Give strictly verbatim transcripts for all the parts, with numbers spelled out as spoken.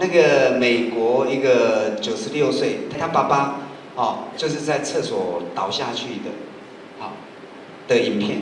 那个美国一个九十六岁，他爸爸哦，就是在厕所倒下去的，好、哦、的影片。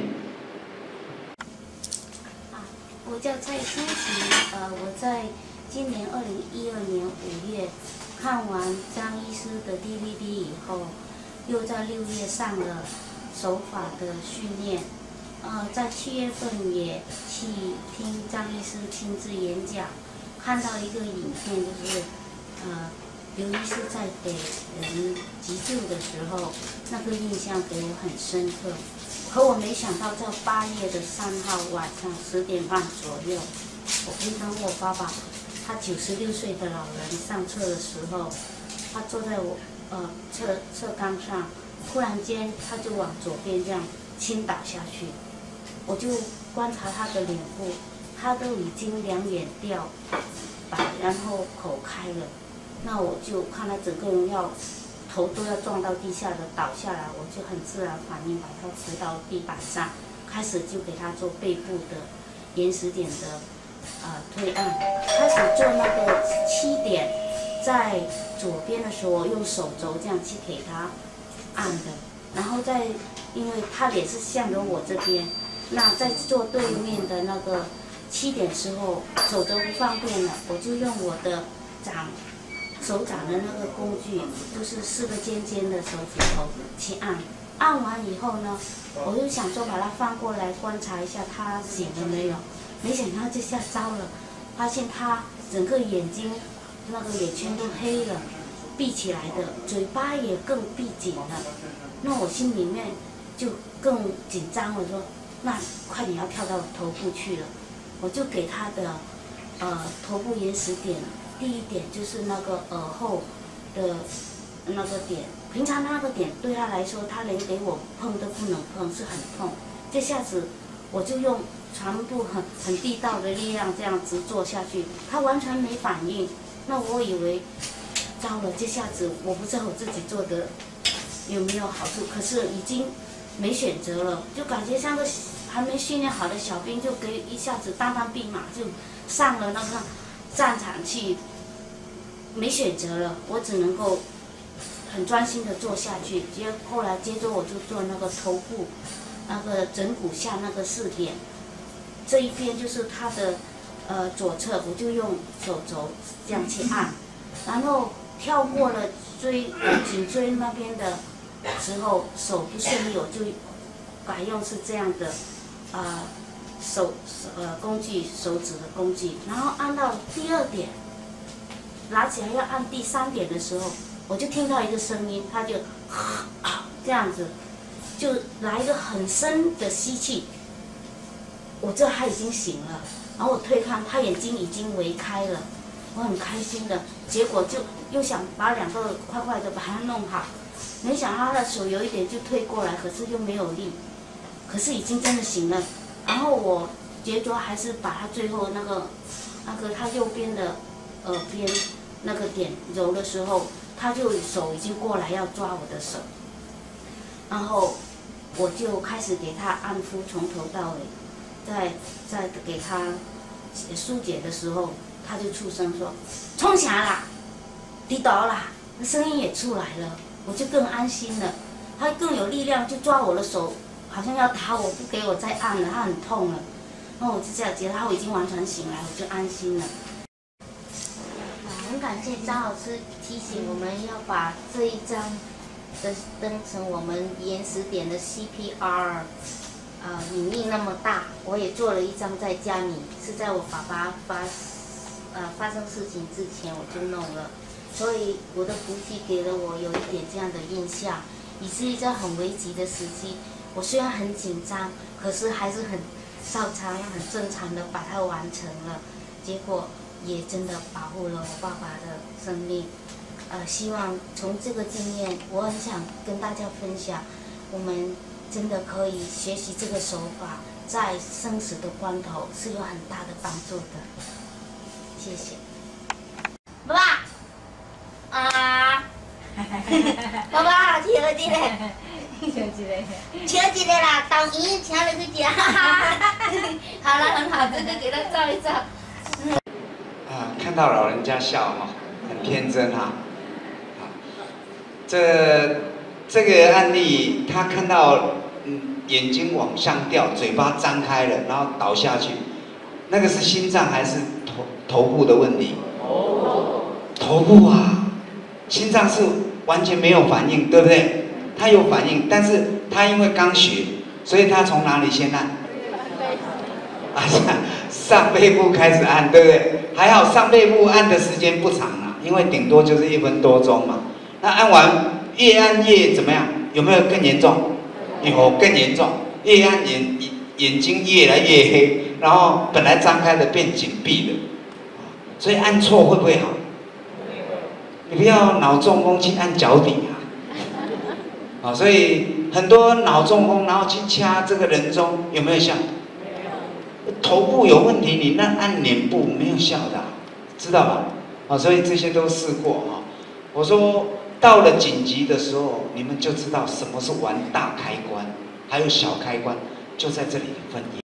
啊，我叫蔡春琪，呃，我在今年二零一二年五月看完张医师的 D V D 以后，又在六月上了手法的训练。 呃，在七月份也去听张医师亲自演讲，看到一个影片，就是呃，刘医师在给人急救的时候，那个印象给我很深刻。可我没想到，在八月的三号晚上十点半左右，我陪同我爸爸，他九十六岁的老人上车的时候，他坐在我呃侧侧缸上，突然间他就往左边这样倾倒下去。 我就观察他的脸部，他都已经两眼掉白，然后口开了。那我就看他整个人要头都要撞到地下的倒下来，我就很自然反应把他扶到地板上，开始就给他做背部的延时点的呃推按，开始做那个七点，在左边的时候我用手肘这样去给他按的，然后再因为他脸是向着我这边。 那在做对面的那个七点之后，手肘不方便了，我就用我的掌手掌的那个工具，就是四个尖尖的手指头去按。按完以后呢，我就想说把它翻过来观察一下他醒了没有。没想到这下糟了，发现他整个眼睛那个眼圈都黑了，闭起来的，嘴巴也更闭紧了。那我心里面就更紧张了，说。 那快点要跳到头部去了，我就给他的呃头部延时点，第一点就是那个耳后的那个点，平常那个点对他来说，他连给我碰都不能碰，是很痛。这下子我就用全部很很地道的力量这样子做下去，他完全没反应。那我以为糟了，这下子我不知道我自己做的有没有好处，可是已经没选择了，就感觉像个。 还没训练好的小兵就给一下子单枪匹马就上了那个战场去，没选择了，我只能够很专心的做下去。接后来接着我就做那个头部，那个枕骨下那个四点，这一边就是他的呃左侧，我就用手肘这样去按，然后跳过了椎颈椎那边的时候手不顺利，我就改用是这样的。 呃，手呃工具手指的工具，然后按到第二点，拿起来要按第三点的时候，我就听到一个声音，他就啊这样子，就来一个很深的吸气。我知道他已经醒了，然后我推看，他眼睛已经微开了，我很开心的。结果就又想把两个快快的把它弄好，没想到他的手有一点就推过来，可是又没有力。 可是已经真的醒了，然后我觉着还是把他最后那个那个他右边的耳边那个点揉的时候，他就手已经过来要抓我的手，然后我就开始给他按敷，从头到尾，在在给他疏解的时候，他就出声说：“冲起来啦，跌倒啦！”那声音也出来了，我就更安心了，他更有力量，就抓我的手。 好像要打我，不给我再按了，他很痛了。然后我就这样觉得他已经完全醒来，我就安心了。很感谢张老师提醒我们要把这一张的登成我们延时点的 C P R， 呃，隐力那么大，我也做了一张在家里，是在我爸爸发呃发生事情之前我就弄了，所以我的福气给了我有一点这样的印象，以至于在很危急的时机。 我虽然很紧张，可是还是很照常、很正常的把它完成了，结果也真的保护了我爸爸的生命。呃，希望从这个经验，我很想跟大家分享，我们真的可以学习这个手法，在生死的关头是有很大的帮助的。谢谢。爸爸，啊，爸爸，听了听了。 请一个，请一个啦，导演请了去吃，好了，很好，这个给他照一照。 啊，看。 看到老人家笑哈，很天真哈。啊，这这个案例，他看到嗯眼睛往上掉，嘴巴张开了，然后倒下去，那个是心脏还是头头部的问题？头部啊，心脏是完全没有反应，对不对？他有反应，但是他因为刚学，所以他从哪里先按？啊，上上背部开始按，对不对？还好上背部按的时间不长啊，因为顶多就是一分多钟嘛。那按完越按越怎么样？有没有更严重？有更严重，越按眼眼睛越来越黑，然后本来张开的变紧闭了，所以按错会不会好？你不要脑中风去按脚底啊！啊，所以很多脑中风然后去掐这个人中有没有效？头部有问题，你那按脸部没有效的、啊，知道吧？啊，所以这些都试过啊。我说到了紧急的时候，你们就知道什么是玩大开关，还有小开关，就在这里分野。